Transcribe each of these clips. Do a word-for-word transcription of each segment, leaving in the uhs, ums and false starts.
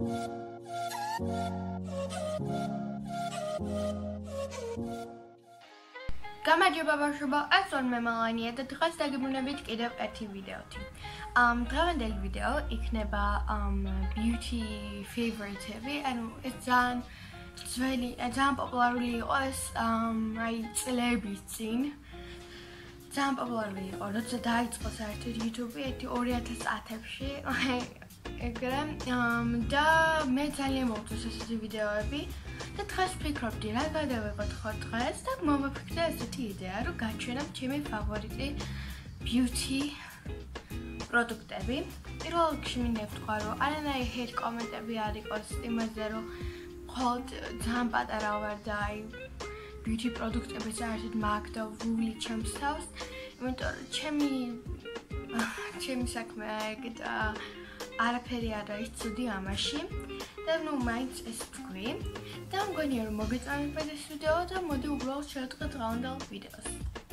გამარჯობა ბავშვებო, ეს ორ მემალანია და დღეს დაგიბრუნებით კიდევ ერთი ვიდეოთი. Um, დღევანდელი ვიდეო იქნება um, beauty favorite-ები, ანუ ეს ძალიან ძველი, ძალიან პოპულარული იყო ეს um, აი წლების წინ. ძალიან პოპულარული იყო, როცა დაიწყო საერთოდ YouTube-ი ერთი ორი ათას ათებში. ეგრე და მე ძალიან მოვწონს ესეთი ვიდეოები და დღეს ვფიქრობდი რა გადავიღოთ ხო დღეს და მომიფიქრე ესეთი იდეა რომ გაჩვენებ ჩემი ფავორიტი beauty პროდუქტები. პირველ რიგში მინდა ვთქვა რომ არანაირი hate კომენტები არ იყოს იმაზე რომ მხოლოდ ძალიან პატარა ვარ და აი beauty პროდუქტები საერთოდ მაგ და ვული ჩემს თავს, იმიტომ რომ ჩემი ჩემი საქმე ეგ და არაფერი არ არის ცუდი ამაში და ნუ მაინც ეს თქვი და მგონია რომ მოგეწონებათ ეს ვიდეო და მოდი უბრალოდ შევდგეთ დღევანდელ ვიდეოს.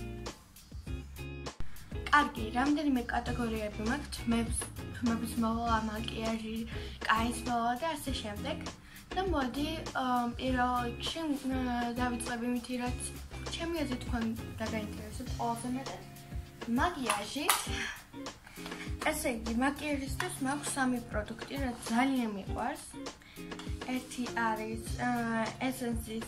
კარგი, რამდენიმე კატეგორიები მაქვს, თმების მოვალა, მაკიაჟი, კაის მოვალა და ასე შემდეგ და მოდი პირველ რიგში დავიწყებ იმითი რაც ჩემი აზრით თქვენ დაგაინტერესებთ ყველაზე მეტად მაკიაჟით. ესე იგი, მაკიაჟისთვის მაქვს სამი პროდუქტი, რაც ძალიან მიყვარს. ერთი არის Essence-ის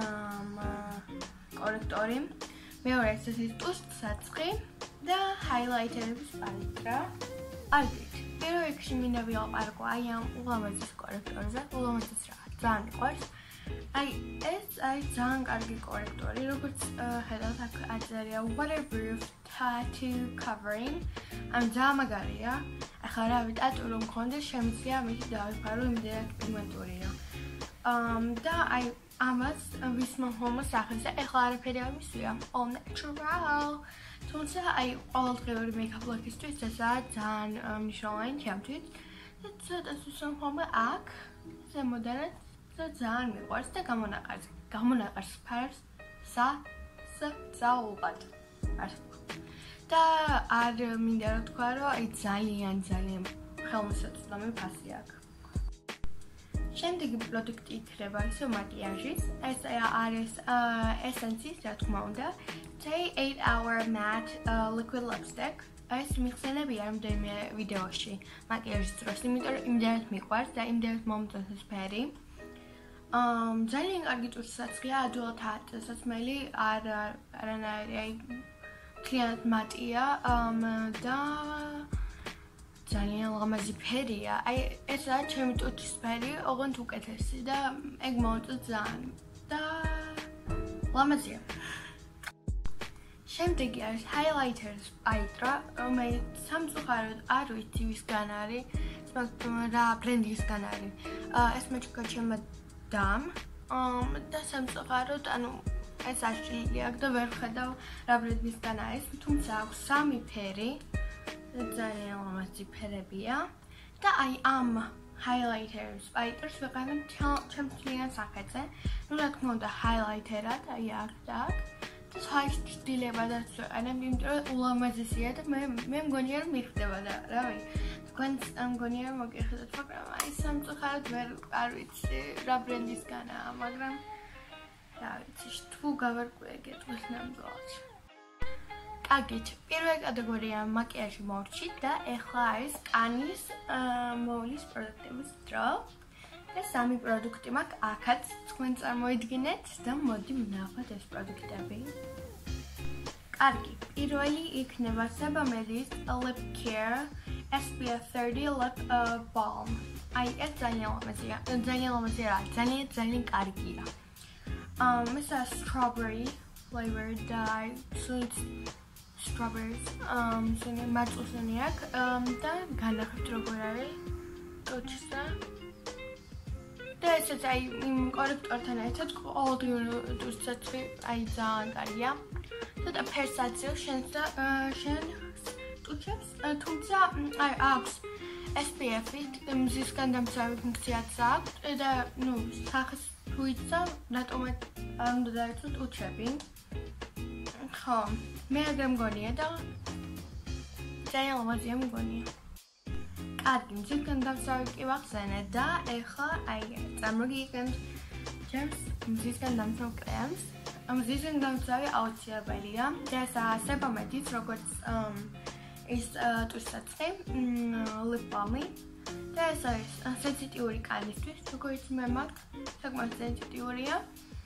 კორექტორი, მეორე ესეთი ტუშტ-საწყი და ჰაილაიტერების პალეტრა. აგრეთ, პირველ რიგში მინდა ვილაპარაკო აი ამ ულამაზეს კორექტორზე, ულამაზეს რა, ძალიან მიყვარს. აი ეს არის ძალიან კარგი კორექტორი, როგორც ხედავთ აქ აწერია waterproof tattoo covering. ამ ძალიან მაგარია. ახლა რა ვიცი, ტატუ რომ მქონდეს, შემიძლია ამით დავიფარო იმდენად პიგმენტურია. ამ და აი ამას ვისმა ჰომო სახელზე, ახლა არაფერი არ მისვია, all natural. თუმცა აი ყოველდღიური მეიქაპ ლუკისთვის ესაა ძალიან მნიშვნელოვანი ჩემთვის. და ცოტა ვისმა ჰომო აქ ზემოდანაც ძალიან მიყვარს და გამონაყარს, გამონაყარს ფარს სა სა საუბად. და არ მინდა რა თქვა რომ აი ძალიან ძალიან ხელმისაწვდომი ფასი აქვს. შემდეგი პროდუქტი იქნება ისე მაკიაჟის, ეს არის Essence-ის რა თქმა უნდა, Stay eight hour matte uh, liquid lipstick. ეს მიხსენებია რამდენიმე ვიდეოში მაკიაჟის დროს, იმიტომ რომ იმდენად მიყვარს და იმდენად მომწონს ეს ფერი. Um, ძალიან კარგი ტუშტ-საწყია, ადვილად სასმელი, არ არანაირი აი მთლიანად მატია და ძალიან ლამაზი ფერია. აი ესაა ჩემი ტუჩის ფერი, ოღონდ უკეთესი და ეგ მომწონს ძალიან და ლამაზია. შემდეგი არის highlighters პალეტრა, რომელიც სამწუხაროდ არ ვიცი ვისგან არის, რა ბრენდისგან არის. ეს მეჩქა ჩემმა დამ და სამწუხაროდ ანუ ეს აშლილი აქვს და ვერ ვხედავ რა ბრენდისგან არის, თუმცა აქვს სამი ფერი, ძალიან ლამაზი ფერებია და აი ამ highlighters პალეტრს ვიყენებ ჩემს მთლიან სახეზე. ნუ რა თქმა უნდა highlighter-ად, აი აქ და აქ და საერთოდ ვიყენებ, იმიტომ რომ ულამაზესია და მე მე მგონია რომ მიხდება და რავი თქვენც მგონია რომ მოგიხედოთ, მაგრამ აი სამწუხაროდ ვერ არ ვიცი რა ბრენდისგანაა, მაგრამ რა ვიცი, თუ გავარკვიე დღეს ნამდვილად. კარგით, პირველი კატეგორია მაკიაჟი მოვჭით და ეხლა არის კანის მოვლის პროდუქტების დრო. და სამი პროდუქტი მაქვს აქაც, თქვენ წარმოიდგინეთ და მოდი ვნახოთ ეს პროდუქტები. კარგი, პირველი იქნება Sebamed-ის Lip Care S P F thirty Lip Balm. აი ეს ძალიან ლამაზია, ძალიან ლამაზია რა, ძალიან ძალიან კარგია. Um, it's a strawberry flavored dye, sweet strawberries. Um, so it's matchusaniak. Um, და განახებთ როგორ არის ტუჩსა. და ესეც აი იმ კორექტორთან ერთად ყოველდღიური ტუჩსაცი აი ძალიან კარგია. ცოტა ფერსაცია შენ და შენ ტუჩებს, თუმცა აი აქვს S P F-ით მზისგან დამცავი ფუნქციაც აქვს და ნუ სახეს თუ იცავ, რატომაც არ უნდა დაეცოთ ტუჩები. ხო, მე აგრე მგონია და ძალიან ლამაზია მგონია. კარგი, მზისგან დამცავი კი ვახსენე და ეხლა აი წარმოგიდგენთ ჩემს მზისგან დამცავ კრემს. მზისგან დამცავი აუცილებელია და ეს სებამედიც როგორც ის ტვისტაცხი, lip balm-ი და ეს არის სენსიტიური კანისთვის, როგორც მე მაქვს, საკმაოდ სენსიტიურია.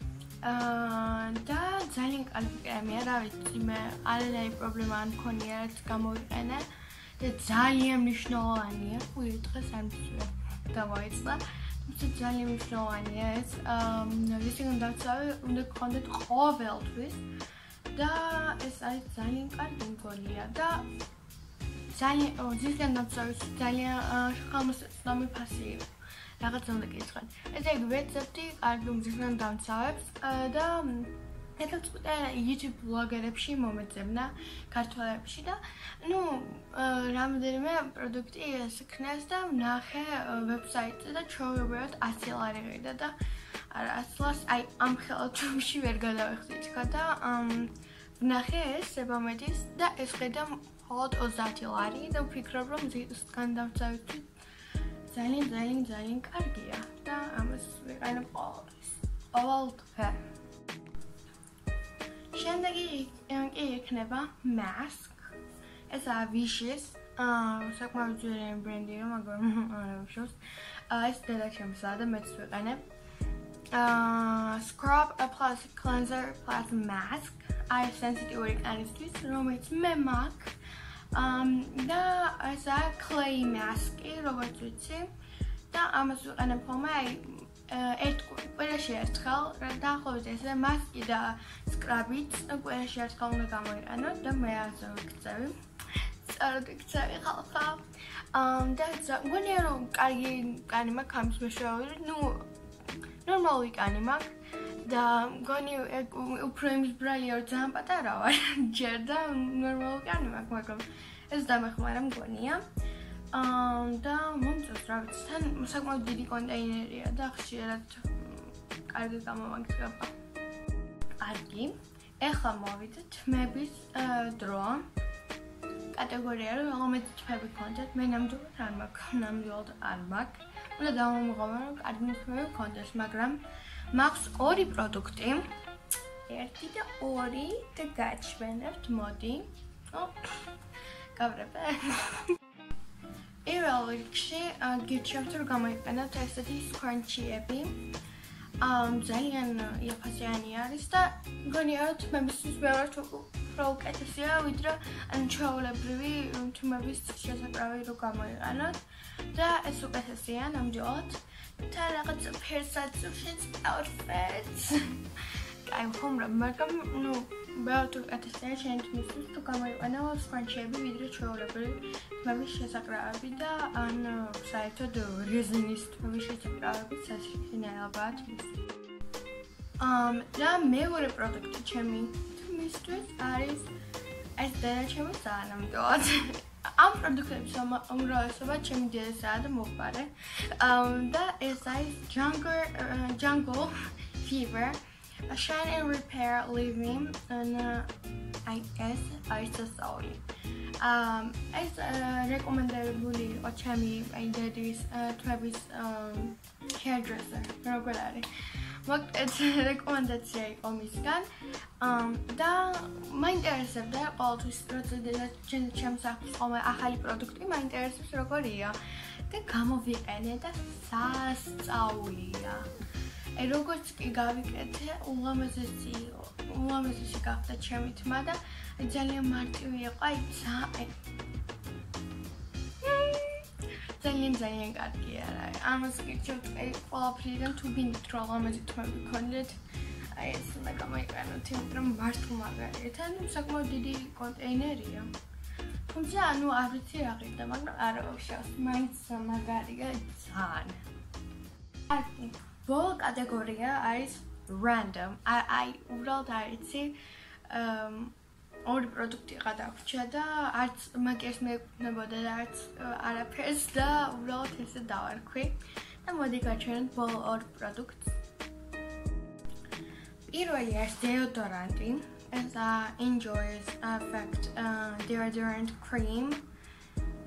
და ძალიან კარგი კრემია, რა ვიცი, მე არანაირი პრობლემა არ მქონია, რაც გამოვიყენე და ძალიან მნიშვნელოვანია. უი, დღეს არ მისვია დავაიწყდა. თუმცა ძალიან მნიშვნელოვანია ეს. მზისგან დამცავი უნდა გქონდეთ ყოველთვის და ეს არის ძალიან კარგი მგონია და ძალიან მზისგან დამცავის ძალიან ხელმისაწვდომი ფასი იყო. რაღაც უნდა გითხრათ. ესე იგი რეცეპტი კარგი მზისგან დამცავებს და ეთელწყვეტე YouTube ბლოგერებში მომეძებნა ქართველებში და ნუ რამდენიმე პროდუქტი ესქნეს და ვნახე ვებსაიტზე და ჩვეულებრივად ასი ლარი ყიდა და არა ასი ლარს აი ამ ხელათვაში ვერ გადავეხდი თქვა და ვნახე ეს სებამედის და ეს ყიდა მხოლოდ ოცდაათი ლარი და ვფიქრობ რომ მზისგან დამცავისთვის ძალიან ძალიან ძალიან კარგია და ამას ვიყენებ ყოველთვის ყოველ დღე. შემდეგი კი იქნება mask. ესა Vicious, საკმაოდ ძვირი ბრენდია, მაგრამ არა უშავს. ეს დედაჩემსა და მეც ვიყენებ. Scrub plus cleanser plus mask. არის სენსიტიური კანისთვის, რომელიც მე მაქვს. და ესა clay mask-ი, როგორც ვიცი. და ამას ვიყენებ ხოლმე აი ერთ კვირაში ერთხელ დაახლოებით ესე მასკი და სკრაბიც კვირაში ერთხელ უნდა გამოიყენოთ და მე ასე ვიქცევი. სწორად ვიქცევი ხალხა. და მგონია რომ კარგი კანი მაქვს ამის მეშვეობით, ნუ ნორმალური კანი მაქვს და მგონი უფრო იმის ბრალია რომ ძალიან პატარა ვარ ჯერ და ნორმალური კანი მაქვს, მაგრამ ეს დამეხმარა მგონია. და მომწონს რა ვიცი, თან საკმაოდ დიდი კონტეინერია და ხშირად კარგი გამომაგდება. კარგი, ეხლა მოვიდეთ თმების დრო. კატეგორია რომ რომელი თმები გქონდეთ, მე ნამდვილად არ მაქვს, ნამდვილად არ მაქვს. უნდა დავამოღალო რომ კარგი თმები გქონდეს, მაგრამ მაქვს ორი პროდუქტი. ერთი და ორი და გაჩვენებთ, მოდი. ო, გავრებე. პირველ რიგში გირჩევთ რომ გამოიყენოთ ესეთი სკრანჩიები. ძალიან იაფასიანი არის და მგონია რომ თმებისთვის ბევრად უფრო უკეთესია ვიდრე ან ჩვეულებრივი თმების შესაკრავი რომ გამოიყენოთ და ეს უკეთესია ნამდვილად. თან რაღაც ფერსაც შენს outfits. კაი ხომრა, მაგრამ ნუ ბევრად უკეთესია შენი თმისთვის თუ გამოიყენო სკრანჩიები ვიდრე ჩვეულებრივი თმების შესაკრავები და ან საერთოდ რეზინის თმების შესაკრავები საშინელებაა თმის. და მეორე პროდუქტი ჩემი თმისთვის არის ეს დედაჩემი სანამდვილად. ამ პროდუქტების უმრავლესობა ჩემი დედასაა და მოყარე. და ეს არის Jungle Fever. A shine and repair leave-in and I guess არის სასწაული. ეს რეკომენდებული იყო ჩემი დედის თმების hairdresser, როგორ არის. მოკლედ რეკომენდაცია იყო მისგან და მაინტერესებდა ყოველთვის როცა ჩემს აქვს ხოლმე ახალი პროდუქტი, მაინტერესებს როგორია და გამოვიყენე და სასწაულია. აი როგორც კი გავიკეთე, ულამაზესი ულამაზესი გახდა ჩემი თმა და ძალიან მარტივი იყო, აი ძალიან ძალიან კარგი არა. ამას გირჩევთ ყველაფრიდან თუ გინდით რომ ულამაზი თმები გქონდეთ, აი ეს უნდა გამოიყენოთ, იმიტომ რომ მართლა მაგარია. თან საკმაოდ დიდი კონტეინერია. თუმცა ანუ არ ვიცი რა ყიდა, მაგრამ არა უშავს, მაინც მაგარია ძალიან. კარგი. ბოლო კატეგორია არის random. აი უბრალოდ არ იცი ორი პროდუქტი გადაგვჭა და არც მაგერს მეეკუთვნებოდა და არც არაფერს და უბრალოდ ესე დავარქვი და მოდი გაჩვენოთ ბოლო ორ პროდუქტს. პირველი არის დეოდორანტი. ეს Enjoy's Effect deodorant cream.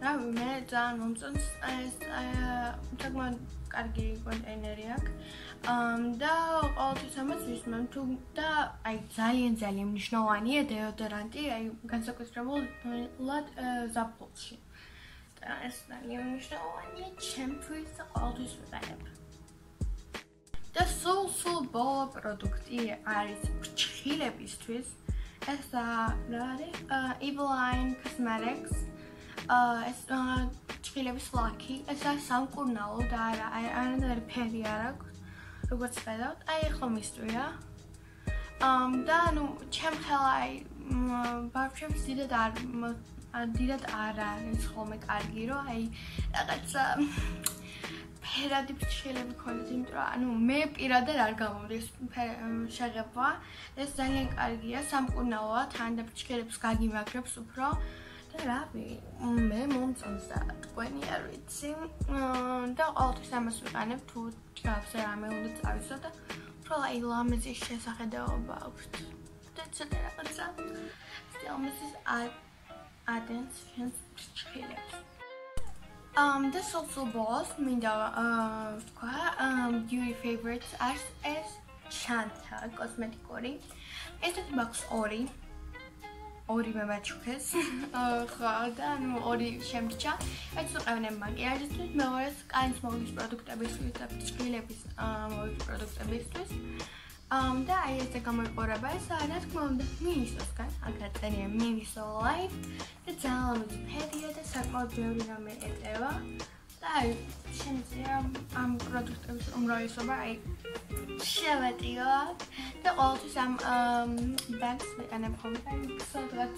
რა მე ძალიან მომწონს ეს საკმაოდ კარგი კონტეინერი აქვს. და ყოველთვის ამას ვისმენ თუ და აი ძალიან ძალიან მნიშვნელოვანია დეოდორანტი, აი განსაკუთრებულად ზაფხულში. და ეს ძალიან მნიშვნელოვანია ჩემთვის და ყოველთვის ვიყენებ. და სულ სულ ბოლო პროდუქტი არის ფრჩხილებისთვის. ეს რა არის? Eveline Cosmetics. ეს ფრჩხილების ლაკი, ეს არის სამკურნალო და არა არანაირი ფერი არ აქვს. როგორც ხედავთ, აი ახლა მისწვია. და ნუ ჩემ ხელა აი ბარბჩებს დიდად არ დიდად არ არის ხოლმე კარგი, რომ აი რაღაცა ფერადი ფრჩხილები ქონდეს, იმიტომ რომ ანუ მე პირადად არ გამომდის შეღება. ეს ძალიან კარგია, სამკურნალოა, თან და ფრჩხილებს გაგიმაგრებს უფრო. და რავი, მე მომწონს და თქვენი არ ვიცი. და ყოველთვის ამას ვიყენებ, თუ ჭამს რამე უნდა წავისო და უფრო აი ლამაზი შესახედაობა აქვს. და ცოტა რაღაცა სტილმისის ადენს შენს ფრჩხილებს. Um, the social balls მინდა ვთქვა, beauty favorites არის ეს ჩანთა კოსმეტიკური. ესეთი მაქვს ორი. ორი მე მაჩუქეს. ხო და ნუ ორი შემჭა. ეს ვიყენე მაკიაჟისთვის, მეორეს კანის მოვლის პროდუქტებისთვის და ფრჩხილების მოვლის პროდუქტებისთვის. Um, და აი ესე გამოიყურება ეს რა თქმა უნდა მინისოსგან, აქაც წერია Miniso Life და ძალიან ლამაზი ფერია და საკმაოდ ბევრი რამე ეტევა. და აი შემიძლია ამ პროდუქტების უმრავლესობა აი შევეტიოთ და ყოველთვის ამ ბაგს ვიყენებ ხოლმე აი სადღაც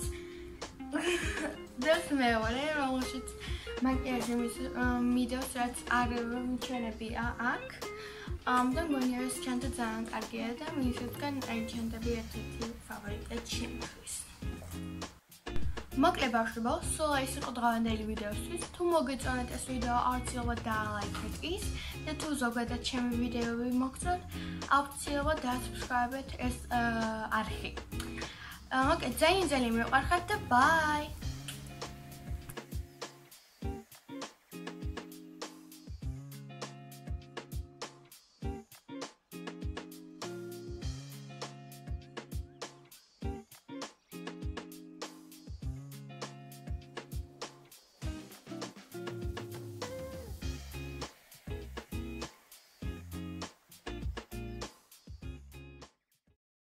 დღეს მეორე რომელშიც მაკიაჟი მიდევს რაც არ მიჩვენებია აქ. Um, და მგონია ეს ჩანთა ძალიან კარგია და მინისოსგან აი ჩანთები ერთ-ერთი ფავორიტია ჩემთვის. მოკლე ბავშვებო, სულ ეს იყო დღევანდელი ვიდეოსთვის. თუ მოგეწონათ ეს ვიდეო, აუცილებლად დაალაიქეთ ის და თუ ზოგადად ჩემი ვიდეოები მოგწონთ, აუცილებლად დაასაბსკრაიბეთ ეს არხი. მოკლედ ძალიან ძალიან მიყვარხართ და ბაი!